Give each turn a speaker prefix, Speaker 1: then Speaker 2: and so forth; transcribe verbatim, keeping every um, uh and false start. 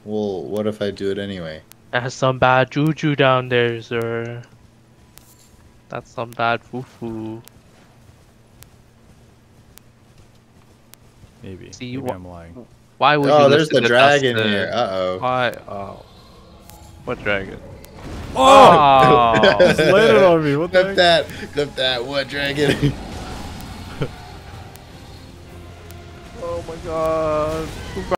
Speaker 1: Well, what if I do it anyway?
Speaker 2: That's some bad juju down there, sir. That's some bad foo-foo.
Speaker 3: Maybe.
Speaker 2: See,
Speaker 3: Maybe
Speaker 2: wh
Speaker 3: I'm lying.
Speaker 2: why would
Speaker 1: Oh,
Speaker 2: you
Speaker 1: there's
Speaker 2: listen
Speaker 1: the
Speaker 2: to
Speaker 1: dragon
Speaker 2: Dustin?
Speaker 1: here. Uh-oh.
Speaker 2: Why? Oh. What dragon?
Speaker 3: Oh!
Speaker 2: Oh!
Speaker 3: Just landed on me. What the
Speaker 1: Clip
Speaker 3: heck?
Speaker 1: that. Clip that. What dragon?
Speaker 2: Oh my god.